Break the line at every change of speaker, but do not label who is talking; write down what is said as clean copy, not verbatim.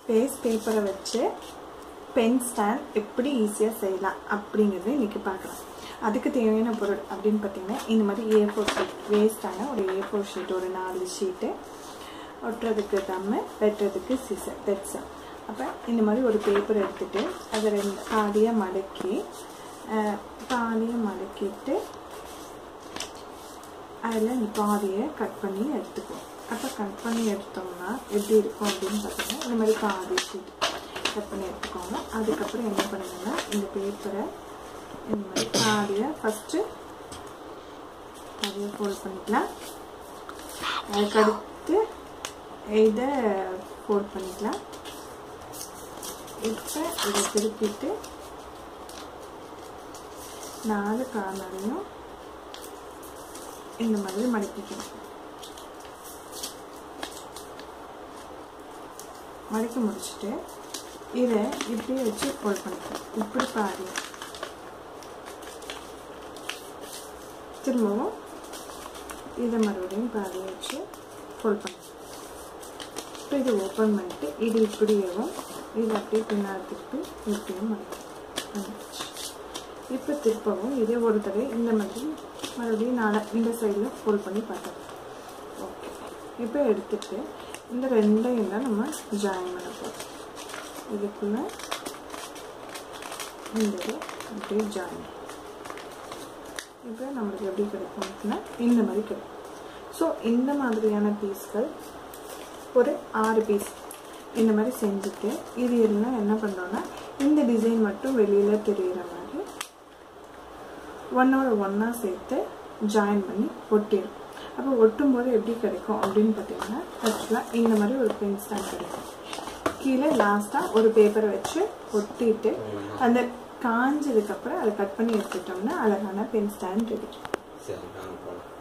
Waste பேப்பரை வச்சு pen stand எப்படி ஈஸியாக செய்யலாம் அப்படிங்கிறது இன்றைக்கி பார்க்கலாம். அதுக்கு தேவையான பொருள் அப்படின்னு பார்த்தீங்கன்னா இந்த மாதிரி A4 ஷீட், வேஸ்டான ஒரு A4 ஷீட், ஒரு 4 ஷீட்டு, ஒட்டுறதுக்கு தம்மு, வெட்டுறதுக்கு சிசர், தட்ஸ். அப்போ இந்த மாதிரி ஒரு பேப்பர் எடுத்துகிட்டு அதை பாதியாக மடக்கிட்டு அதில் இந்த பாதியை கட் பண்ணி எடுத்துக்குவோம். அப்போ கட் பண்ணி எடுத்தோம்னா எப்படி இருக்கும் அப்படின்னு பார்த்தீங்கன்னா இந்த மாதிரி பாதி ஷீட் கட் பண்ணி எடுத்துக்கோங்க. அதுக்கப்புறம் என்ன பண்ணுங்கன்னா இந்த பேப்பரை இந்த மாதிரி பாதியை ஃபஸ்ட்டு பாதியை ஃபோல்ட் பண்ணிக்கலாம். அதுக்கடுத்து இதை ஃபோல்ட் பண்ணிக்கலாம். இப்போ இதை திருப்பிட்டு 4 கார்னரையும் இந்த மாதிரி மடக்கிக்கணும். மடக்கி முடிச்சுட்டு இதை இப்படியே வச்சு ஃபோல்ட் பண்ணிக்கலாம். இப்படி பாதி திரும்பவும் இதை மறுபடியும் பாதியை வச்சு ஃபோல்ட் பண்ணிக்கலாம். இப்போ இதை ஓப்பன் பண்ணிட்டு இது இப்படியேவும் இது அப்படியே பின்னால் திருப்பி இப்படியும் பண்ணிடுச்சு. இப்போ திருப்பவும் இதே ஒரு தடவை இந்த மாதிரி மறுபடியும் இந்த சைடில் ஃபோல்ட் பண்ணி பார்த்தோம். ஓகே, இப்போ எடுத்துட்டு இந்த ரெண்டையும் தான் நம்ம ஜாயின் பண்ண போகிறோம். இதுக்குள்ளே இந்த அப்படியே ஜாயின். இப்போ நம்மளுக்கு எப்படி கிடைக்கும்னா இந்த மாதிரி கிடைக்கும். ஸோ இந்த மாதிரியான பீஸ்கள் ஒரு 6 பீஸ் இந்த மாதிரி செஞ்சுட்டு இது எல்லாம் என்ன பண்ணுறோன்னா இந்த டிசைன் மட்டும் வெளியில் தெரிகிற மாதிரி ஒன்றா சேர்த்து ஜாயின் பண்ணி ஒட்டிடும். அப்போ ஒட்டும் போது எப்படி கிடைக்கும் அப்படின்னு பார்த்தீங்கன்னா ஆக்சுவலாக இந்த மாதிரி ஒரு பென் ஸ்டாண்ட் கிடைக்கும். கீழே லாஸ்ட்டாக ஒரு பேப்பரை வச்சு ஒட்டிட்டு அந்த காஞ்சதுக்கப்புறம் அதை கட் பண்ணி எடுத்துட்டோம்னா அழகான பென் ஸ்டாண்ட் கிடைக்கும்.